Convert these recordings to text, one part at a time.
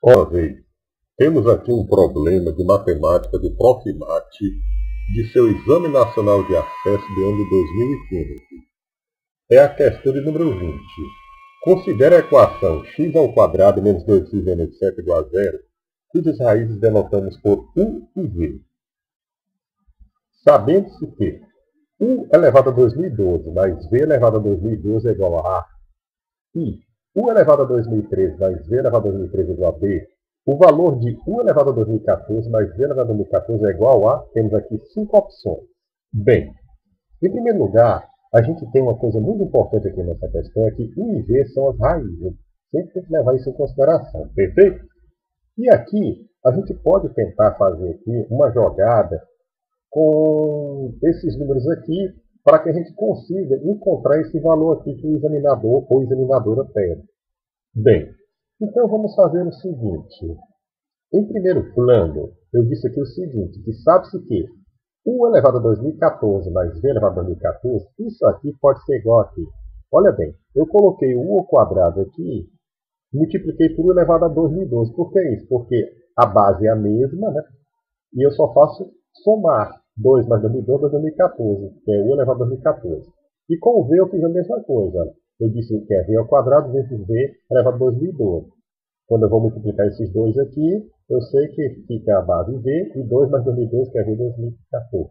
Ora, vez, temos aqui um problema de matemática do Profimate de seu Exame Nacional de Acesso do ano de 2015. É a questão de número 20. Considere a equação x² menos 2x menos 7 igual a 0, cujas raízes denotamos por u e v. Sabendo-se que u elevado a 2012 mais v elevado a 2012 é igual a a, e u elevado a 2013 mais v elevado a 2013 é igual a b, o valor de u elevado a 2014 mais v elevado a 2014 é igual a, temos aqui 5 opções. Bem, em primeiro lugar, a gente tem uma coisa muito importante aqui nessa questão, é que u e v são as raízes. Sempre tem que levar isso em consideração, perfeito? E aqui, a gente pode tentar fazer aqui uma jogada com esses números aqui, para que a gente consiga encontrar esse valor aqui que o examinador ou examinadora pede. Bem, então vamos fazer o seguinte. Em primeiro plano, eu disse aqui o seguinte, que sabe-se que u elevado a 2014 mais v elevado a 2014, isso aqui pode ser igual aqui. Olha bem, eu coloquei o u ao quadrado aqui, multipliquei por u elevado a 2012. Por que isso? Porque a base é a mesma, né? E eu só faço somar 2 mais 2012 mais 2014, que é u elevado a 2014. E com o v eu fiz a mesma coisa. Olha. Eu disse que é v ao quadrado vezes v elevado a 2012. Quando eu vou multiplicar esses dois aqui, eu sei que fica a base v e 2 mais 2012, que é v 2014.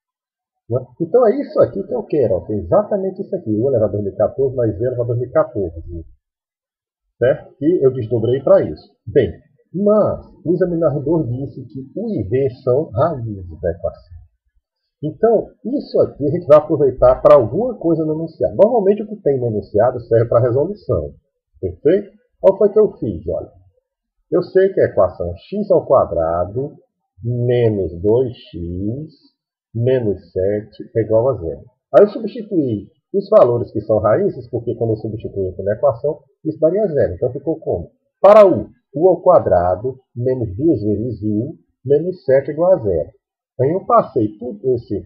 Né? Então é isso aqui que eu quero. Ó, é exatamente isso aqui. U elevado a 2014 mais v elevado a 2014. Certo? E eu desdobrei para isso. Bem, mas o examinador disse que u e v são raízes da equação. Então, isso aqui a gente vai aproveitar para alguma coisa no enunciado. Normalmente o que tem no enunciado serve para resolução. Perfeito? Qual foi que eu fiz? Olha, eu sei que a equação x² menos 2x menos 7 é igual a 0. Aí eu substituí os valores que são raízes, porque quando eu substituí aqui na equação, isso daria 0. Então ficou como? Para u ao quadrado menos 2 vezes u menos 7 igual a 0. Aí eu passei tudo esse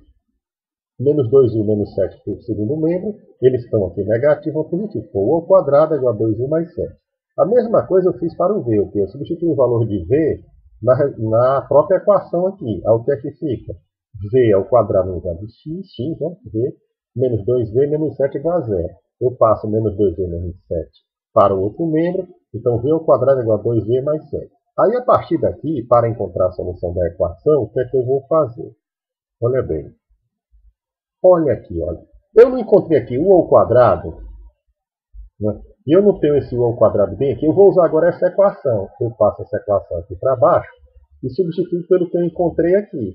menos 2u menos 7 para o segundo membro, eles estão aqui negativo ou positivo. U ao quadrado é igual a 2u mais 7. A mesma coisa eu fiz para o v, eu substituí o valor de v na própria equação aqui. Aí o que é que fica? V ao quadrado no lugar de x, né? V, menos 2v menos 7 igual a 0. Eu passo menos 2v menos 7 para o outro membro, então v ao quadrado é igual a 2v mais 7. Aí, a partir daqui, para encontrar a solução da equação, o que é que eu vou fazer? Olha bem. Olha aqui, olha. Eu não encontrei aqui u ao quadrado, né? E eu não tenho esse u ao quadrado bem aqui. Eu vou usar agora essa equação. Eu passo essa equação aqui para baixo e substituo pelo que eu encontrei aqui.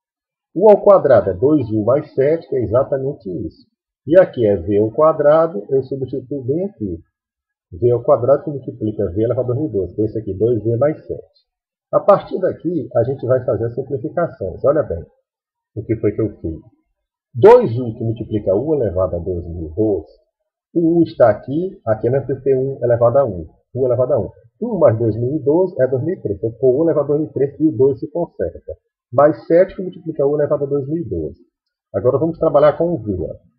U ao quadrado é 2u mais 7, que é exatamente isso. E aqui é v ao quadrado, eu substituo bem aqui. V ao quadrado que multiplica v elevado a 2012, que é esse aqui, 2v mais 7. A partir daqui, a gente vai fazer as simplificações. Olha bem, o que foi que eu fiz. 2u que multiplica u elevado a 2012, o u está aqui nós temos que ter 1 elevado a 1. U elevado a 1. 1 mais 2012 é 2013. Então, por u elevado a 2013 e o 2 se conserta. Mais 7 que multiplica u elevado a 2012. Agora vamos trabalhar com o v.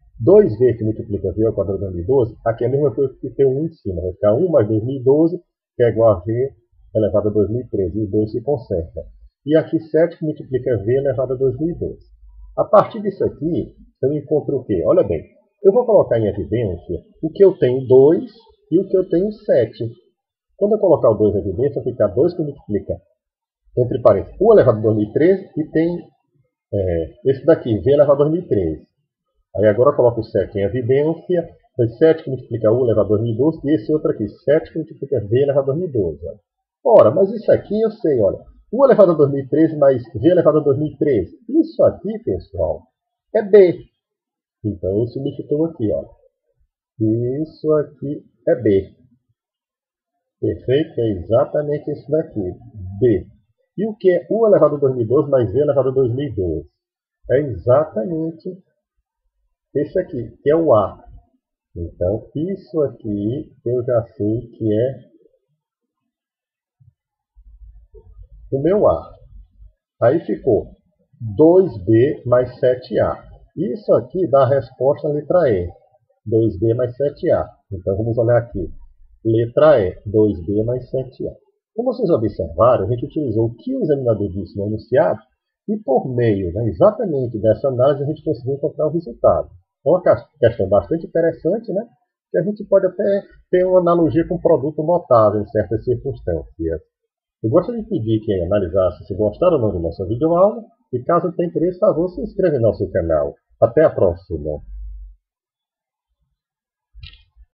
2v que multiplica v ao quadrado de 2012, aqui é a mesma coisa que ter 1 em cima. Vai ficar 1 mais 2012, que é igual a v elevado a 2013, e o 2 se conserta. E aqui 7 que multiplica v elevado a 2012. A partir disso aqui, eu encontro o quê? Olha bem, eu vou colocar em evidência o que eu tenho 2 e o que eu tenho 7. Quando eu colocar o 2 em evidência, vai ficar 2 que multiplica, entre parênteses, u elevado a 2013 e tem esse daqui, v elevado a 2013. Aí agora eu coloco o 7 em evidência, foi 7 que multiplica u elevado a 2012, e esse outro aqui, 7 que multiplica v elevado a 2012. Olha. Ora, mas isso aqui eu sei, olha, u elevado a 2013 mais v elevado a 2013. Isso aqui, pessoal, é b. Então eu substituo aqui, olha. Isso aqui é b. Perfeito? É exatamente isso daqui, b. E o que é u elevado a 2012 mais v elevado a 2012? É exatamente esse aqui, que é o A. Então, isso aqui eu já sei que é o meu A. Aí ficou 2B mais 7A. Isso aqui dá a resposta à letra E. 2B mais 7A. Então, vamos olhar aqui. Letra E, 2B mais 7A. Como vocês observaram, a gente utilizou o que o examinador disse no enunciado e, por meio, exatamente dessa análise, a gente conseguiu encontrar o resultado. É uma questão bastante interessante, que a gente pode até ter uma analogia com um produto notável em certas circunstâncias. Eu gostaria de pedir que analisasse se gostaram ou não da nossa videoaula e, caso tenha interesse, por favor, se inscreva em nosso canal. Até a próxima!